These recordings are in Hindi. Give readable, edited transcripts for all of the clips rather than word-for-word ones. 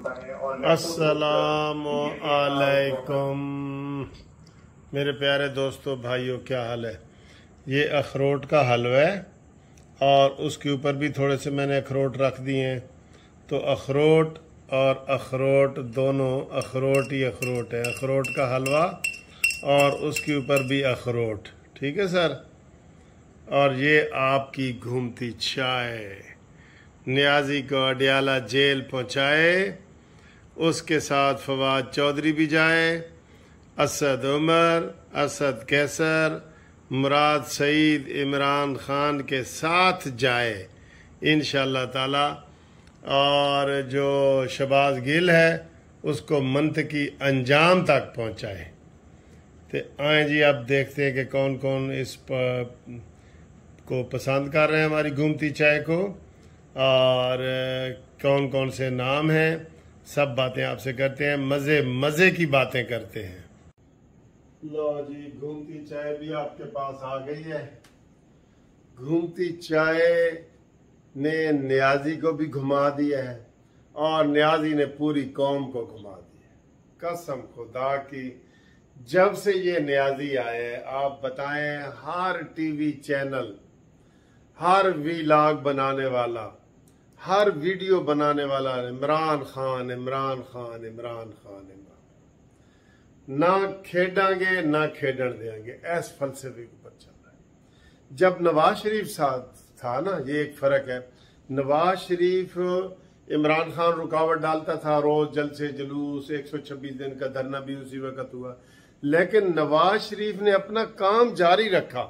अस्सलामु अलैकुम मेरे प्यारे दोस्तों भाइयों, क्या हाल है। ये अखरोट का हलवा है और उसके ऊपर भी थोड़े से मैंने अखरोट रख दिए हैं। तो अखरोट और अखरोट दोनों अखरोट ही अखरोट है। अखरोट का हलवा और उसके ऊपर भी अखरोट। ठीक है सर। और ये आपकी घूमती चाय नियाजी को अडियाला जेल पहुंचाए, उसके साथ फवाद चौधरी भी जाए, असद उमर, असद कैसर, मुराद सईद, इमरान खान के साथ जाए इंशाअल्लाह ताला। और जो शहबाज गिल है उसको मंतकी अंजाम तक पहुंचाए। तो आए जी, अब देखते हैं कि कौन कौन इस को पसंद कर रहे हैं हमारी घूमती चाय को, और कौन कौन से नाम हैं। सब बातें आपसे करते हैं, मजे मजे की बातें करते हैं। लो जी, घूमती चाय भी आपके पास आ गई है। घूमती चाय ने नियाजी को भी घुमा दिया है और नियाजी ने पूरी कौम को घुमा दिया। कसम खुदा की, जब से ये नियाजी आए, आप बताएं, हर टीवी चैनल, हर वीलॉग बनाने वाला, हर वीडियो बनाने वाला इमरान खान, इमरान खान, इमरान खान, इमरान। ना खेडांगे ना खेडन देंगे, ऐस फलसफे के ऊपर चल रहा है। जब नवाज शरीफ साथ था ना, ये एक फर्क है। नवाज शरीफ इमरान खान रुकावट डालता था, रोज जलसे जुलूस, 126 दिन का धरना भी उसी वक्त हुआ। लेकिन नवाज शरीफ ने अपना काम जारी रखा।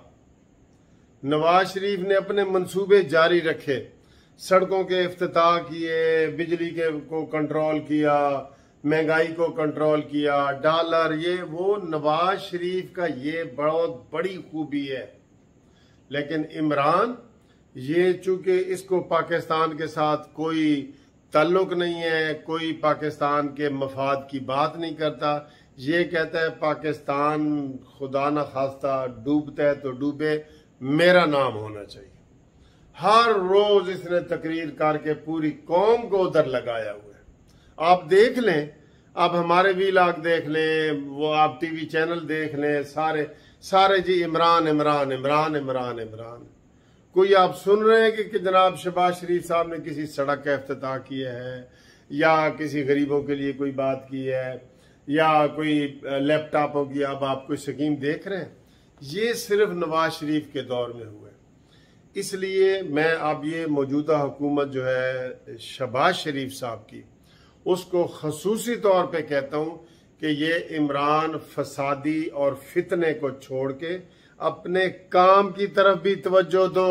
नवाज शरीफ ने अपने मंसूबे जारी रखे, सड़कों के इफ्तिताह किए, बिजली के को कंट्रोल किया, महंगाई को कंट्रोल किया, डॉलर, ये वो नवाज शरीफ का ये बहुत बड़ी खूबी है। लेकिन इमरान, ये चूंकि इसको पाकिस्तान के साथ कोई ताल्लुक नहीं है, कोई पाकिस्तान के मफाद की बात नहीं करता, ये कहता है पाकिस्तान खुदा न खास्ता डूबता है तो डूबे, मेरा नाम होना चाहिए। हर रोज इसने तकरीर करके पूरी कौम को उधर लगाया हुआ है। आप देख लें, आप हमारे वीलॉग देख लें, वो आप टीवी चैनल देख लें, सारे सारे जी इमरान इमरान इमरान इमरान इमरान। कोई आप सुन रहे हैं कि जनाब शहबाज शरीफ साहब ने किसी सड़क का इफ्तिताह किया है, या किसी गरीबों के लिए कोई बात की है, या कोई लैपटॉपों की अब आप कोई स्कीम देख रहे हैं? ये सिर्फ नवाज शरीफ के दौर में हुआ है। इसलिए मैं अब ये मौजूदा हुकूमत जो है शहबाज शरीफ साहब की, उसको खसूसी तौर पे कहता हूं कि ये इमरान फसादी और फितने को छोड़ के अपने काम की तरफ भी तवज्जो दो।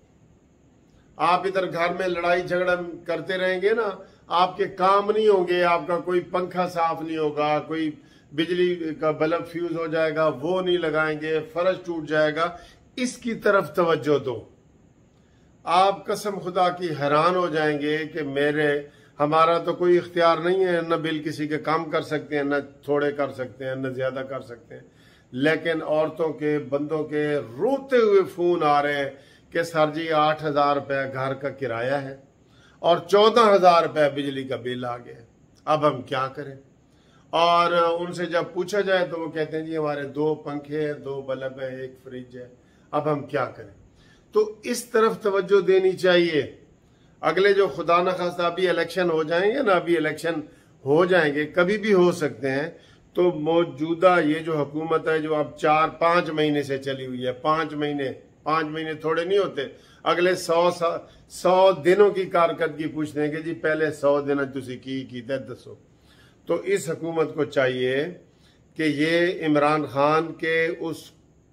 आप इधर घर में लड़ाई झगड़ा करते रहेंगे ना, आपके काम नहीं होंगे, आपका कोई पंखा साफ नहीं होगा, कोई बिजली का बल्ब फ्यूज हो जाएगा, वो नहीं लगाएंगे, फर्श टूट जाएगा। इसकी तरफ तवज्जो दो। आप कसम खुदा की हैरान हो जाएंगे कि हमारा तो कोई इख्तियार नहीं है, न बिल किसी के काम कर सकते हैं, न थोड़े कर सकते हैं, न ज्यादा कर सकते हैं। लेकिन औरतों के, बंदों के रोते हुए फोन आ रहे हैं कि सर जी 8,000 रुपया घर का किराया है और 14,000 रुपया बिजली का बिल आ गया, अब हम क्या करें। और उनसे जब पूछा जाए तो वो कहते हैं जी हमारे 2 पंखे हैं, 2 बल्ब है, 1 फ्रिज है, अब हम क्या करें। तो इस तरफ तवज्जो देनी चाहिए। अगले जो खुदा न खास्ता अभी इलेक्शन हो जाएंगे ना, अभी इलेक्शन हो जाएंगे, कभी भी हो सकते हैं, तो मौजूदा ये जो हुकूमत है, जो अब 4-5 महीने से चली हुई है, 5 महीने थोड़े नहीं होते, अगले 100 दिनों की कारकर्दगी पूछते हैं कि जी पहले 100 दिन तुसी की दसो। तो इस हुकूमत को चाहिए कि ये इमरान खान के उस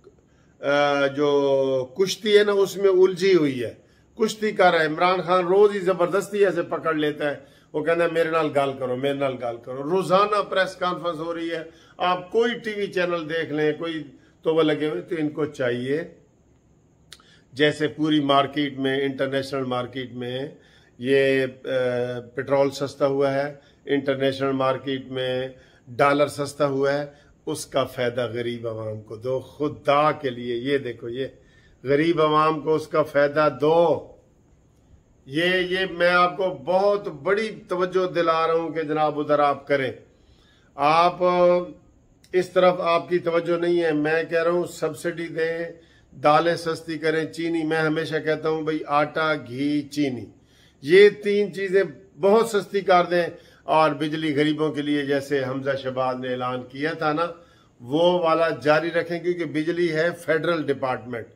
जो कुश्ती है ना, उसमें उलझी हुई है, कुश्ती कर रहा है। इमरान खान रोज ही जबरदस्ती ऐसे पकड़ लेता है, वो कहता है मेरे नाल गाल करो, मेरे नाल गाल करो। रोजाना प्रेस कॉन्फ्रेंस हो रही है, आप कोई टीवी चैनल देख लें, कोई तो वो लगे हुए। तो इनको चाहिए, जैसे पूरी मार्केट में, इंटरनेशनल मार्केट में ये पेट्रोल सस्ता हुआ है, इंटरनेशनल मार्केट में डॉलर सस्ता हुआ है, उसका फायदा गरीब आवाम को दो। खुदा के लिए ये देखो, ये गरीब आवाम को उसका फायदा दो। ये मैं आपको बहुत बड़ी तवज्जो दिला रहा हूं कि जनाब उधर आप करें। आप इस तरफ आपकी तवज्जो नहीं है। मैं कह रहा हूं सब्सिडी दें, दालें सस्ती करें, चीनी, मैं हमेशा कहता हूं भाई आटा, घी, चीनी, ये 3 चीजें बहुत सस्ती कर दें। और बिजली गरीबों के लिए जैसे हमजा शहबाज ने ऐलान किया था ना, वो वाला जारी रखें, क्योंकि बिजली है फेडरल डिपार्टमेंट,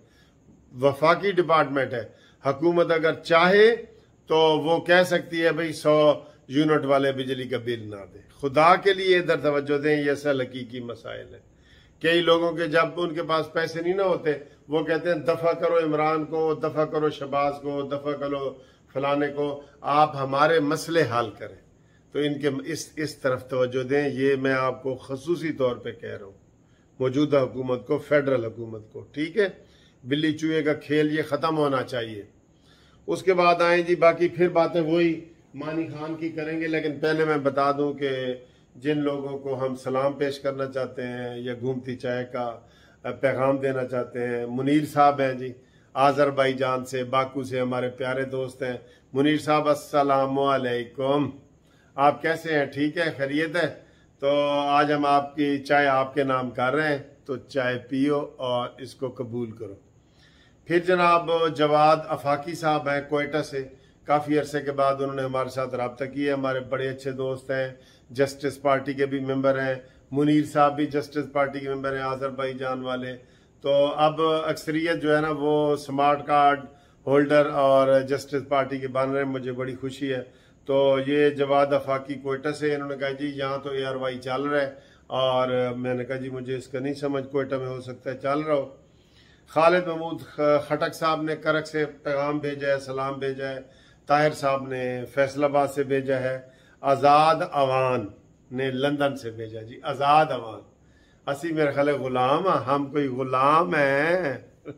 वफाकी डिपार्टमेंट है। हुकूमत अगर चाहे तो वो कह सकती है भाई 100 यूनिट वाले बिजली का बिल ना दे। खुदा के लिए इधर तवज्जो दें, ये असल हकीकी मसाइल है। कई लोगों के जब उनके पास पैसे नहीं ना होते, वो कहते हैं दफा करो इमरान को, दफा करो शहबाज को, दफा करो फलाने को। आप हमारे मसले हल करें, तो इनके इस तरफ तवज्जो दें। ये मैं आपको खसूसी तौर पे कह रहा हूँ, मौजूदा हुकूमत को, फेडरल हुकूमत को, ठीक है। बिल्ली चूहे का खेल ये खत्म होना चाहिए। उसके बाद आए जी, बाकी फिर बातें वही मानी खान की करेंगे। लेकिन पहले मैं बता दूं कि जिन लोगों को हम सलाम पेश करना चाहते हैं या घूमती चाय का पैगाम देना चाहते हैं, मुनीर साहब हैं जी, आज़रबाईजान से, बाकू से, हमारे प्यारे दोस्त हैं। मुनीर साहब अस्सलामु अलैकुम, आप कैसे हैं? ठीक है, खैरियत है? तो आज हम आपकी चाय आपके नाम कर रहे हैं, तो चाय पियो और इसको कबूल करो। फिर जनाब जवाद अफाकी साहब हैं कोयटा से, काफ़ी अरसे के बाद उन्होंने हमारे साथ रब्ता किया। हमारे बड़े अच्छे दोस्त हैं, जस्टिस पार्टी के भी मेंबर हैं। मुनीर साहब भी जस्टिस पार्टी के मेंबर हैं, आज़रबाईजान वाले। तो अब अक्सरियत जो है ना वो स्मार्ट कार्ड होल्डर और जस्टिस पार्टी के बन रहे हैं, मुझे बड़ी खुशी है। तो ये जवाद अफाकी कोयटा से, इन्होंने कहा जी यहाँ तो ARY चल रहा है, और मैंने कहा जी मुझे इसका नहीं समझ, कोयटा में हो सकता है चल रहा हो। खालिद महमूद खटक साहब ने करक से पैगाम भेजा है, सलाम भेजा है। ताहिर साहब ने फैसलाबाद से भेजा है। आज़ाद अवान ने लंदन से भेजा जी, आज़ाद अवान। असी मेरे ख्याल गुलाम, हम कोई गुलाम है।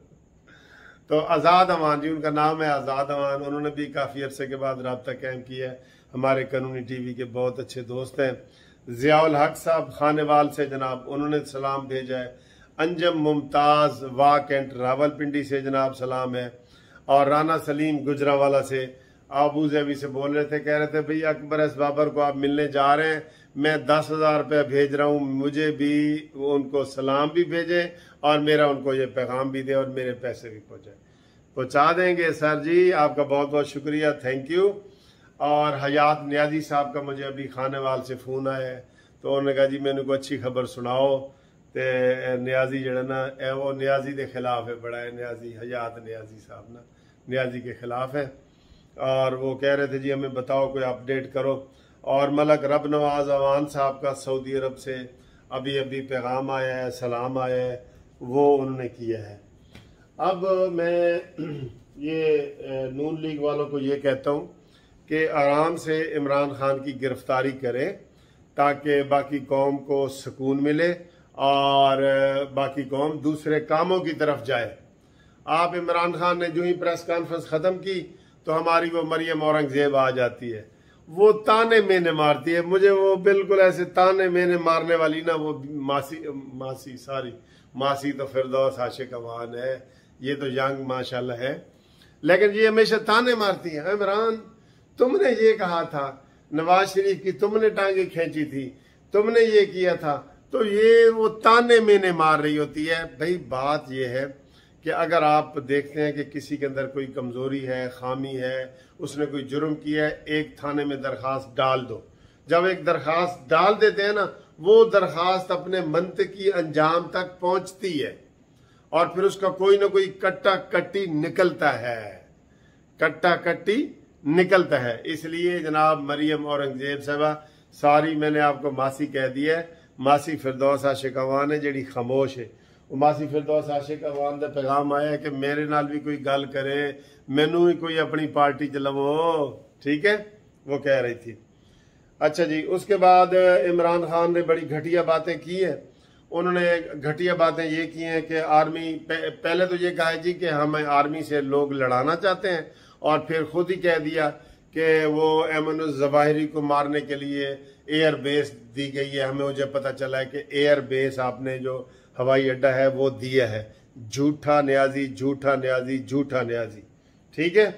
तो आज़ाद अवान जी उनका नाम है, आज़ाद अवान। उन्होंने भी काफ़ी अरसे के बाद रब्ता कायम किया है। हमारे कानूनी TV के बहुत अच्छे दोस्त हैं। ज़ियाउल हक साहब खानेवाल से जनाब, उन्होंने सलाम भेजा है। अंजम मुमताज वाह कैंट रावलपिंडी से जनाब सलाम है। और राना सलीम गुजरावाला से, अबू ज़ैबी से बोल रहे थे, कह रहे थे भैया अकबर एस बाबर को आप मिलने जा रहे हैं, मैं 10,000 रुपया भेज रहा हूँ, मुझे भी उनको सलाम भी भेजे और मेरा उनको ये पैगाम भी दे और मेरे पैसे भी पहुँचा देंगे। सर जी आपका बहुत बहुत शुक्रिया, थैंक यू। और हयात न्याजी साहब का मुझे अभी खानेवाल से फ़ोन आया है, तो उन्होंने कहा जी मैंने को अच्छी खबर सुनाओ। ते न्याजी जड़ा ना वो न्याजी के खिलाफ है, बड़ा है न्याजी, हयात न्याजी साहब ना न्याजी के खिलाफ है। और वो कह रहे थे जी हमें बताओ, कोई अपडेट करो। और मलक रब नवाज अवान साहब का सऊदी अरब से अभी अभी पैगाम आया है, सलाम आया है, वो उन्होंने किया है। अब मैं ये नून लीग वालों को ये कहता हूँ कि आराम से इमरान खान की गिरफ्तारी करें, ताकि बाकी कौम को सुकून मिले और बाकी कौम दूसरे कामों की तरफ जाए। आप इमरान खान ने जो ही प्रेस कॉन्फ्रेंस खत्म की तो हमारी वो मरियम औरंगजेब आ जाती है, वो ताने मेने मारती है मुझे, वो बिल्कुल ऐसे ताने मेने मारने वाली ना, वो मासी तो फिरदौस आशिक अवान है, ये तो यंग माशाल्लाह है, लेकिन ये हमेशा ताने मारती है। इमरान तुमने ये कहा था, नवाज शरीफ की तुमने टांगे खींची थी, तुमने ये किया था, तो ये वो ताने मेने मार रही होती है। भाई बात ये है कि अगर आप देखते हैं कि किसी के अंदर कोई कमजोरी है, खामी है, उसने कोई जुर्म किया है, एक थाने में दरखास्त डाल दो। जब एक दरखास्त डाल देते हैं ना, वो दरखास्त अपने मंतकी अंजाम तक पहुंचती है और फिर उसका कोई ना कोई कट्टा कट्टी निकलता है, कट्टा कट्टी निकलता है। इसलिए जनाब मरियम औरंगजेब साहबा, सॉरी मैंने आपको मासी कह दिया है, मासी फिरदौस आशिक अवान है जेड़ी खामोश है। मासी फिरदौस आशिक अवान का पैगाम आया कि मेरे नाल भी कोई गल करे, मैनू भी कोई अपनी पार्टी च लवो, ठीक है, वो कह रही थी। अच्छा जी, उसके बाद इमरान खान ने बड़ी घटिया बातें की है। उन्होंने घटिया बातें ये की हैं कि आर्मी, पहले तो ये कहा है जी कि हम आर्मी से लोग लड़ाना चाहते हैं, और फिर खुद ही कह दिया कि वो ऐमन जवाहिरी को मारने के लिए एयर बेस दी गई है। हमें मुझे पता चला है कि एयर बेस आपने जो हवाई अड्डा है वो दिया है। झूठा न्याजी, झूठा न्याजी, झूठा न्याजी, ठीक है।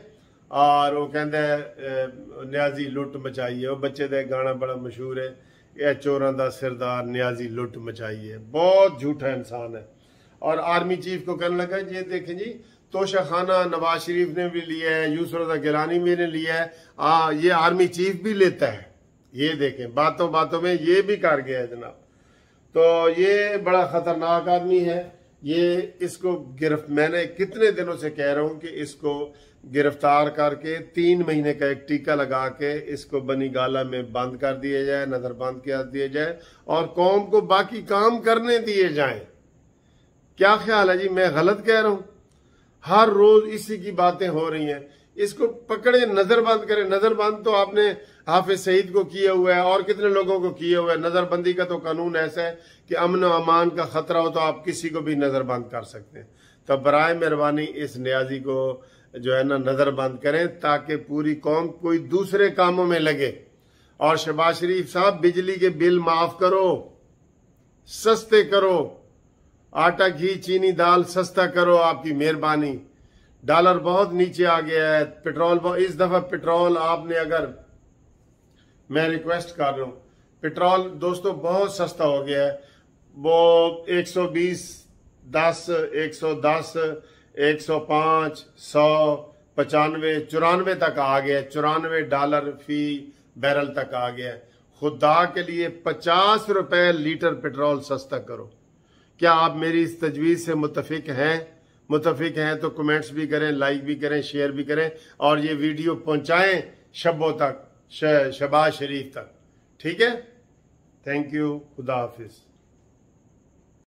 और वो कहता है न्याजी लुट मचाई है। वो बच्चे का गाना बड़ा मशहूर है, यह चोरों का सिरदार न्याजी लुट मचाई है। बहुत झूठा इंसान है। और आर्मी चीफ को कहने लगा ये देखें जी, तोशा खाना नवाज शरीफ ने भी लिया है, यूसुफ रज़ा गिलानी भी ने लिया है, ये आर्मी चीफ भी लेता है। ये देखें, बातों बातों में ये भी कर गया है जनाब। तो ये बड़ा खतरनाक आदमी है। ये इसको मैंने कितने दिनों से कह रहा हूं कि इसको गिरफ्तार करके 3 महीने का एक टीका लगा के इसको बनी गाला में बंद कर दिया जाए, नजरबंद कर दिया जाए और कौम को बाकी काम करने दिए जाएं। क्या ख्याल है जी, मैं गलत कह रहा हूं? हर रोज इसी की बातें हो रही हैं। इसको पकड़े, नजरबंद करें। नजरबंद तो आपने हाफिज सईद को किया हुआ है और कितने लोगों को किया हुआ है। नजरबंदी का तो कानून ऐसा है कि अमन और अमान का खतरा हो तो आप किसी को भी नजरबंद कर सकते हैं। तो बराए मेहरबानी इस न्याजी को जो है ना नजरबंद करें, ताकि पूरी कौम कोई दूसरे कामों में लगे। और शहबाज शरीफ साहब, बिजली के बिल माफ करो, सस्ते करो, आटा घी चीनी दाल सस्ता करो, आपकी मेहरबानी। डॉलर बहुत नीचे आ गया है, पेट्रोल इस दफा पेट्रोल आपने अगर, मैं रिक्वेस्ट कर रहा हूं, पेट्रोल दोस्तों बहुत सस्ता हो गया है। वो 120, 10, 110, 105, 100, 95, 94 तक आ गया। $94 फी बैरल तक आ गया। खुदा के लिए 50 रुपए लीटर पेट्रोल सस्ता करो। क्या आप मेरी इस तजवीज से मुतफिक हैं? मुतफिक हैं तो कमेंट्स भी करें, लाइक भी करें, शेयर भी करें और ये वीडियो पहुंचाएं शब्बों तक, शहबाज शरीफ तक। ठीक है, थैंक यू, खुदा हाफिज।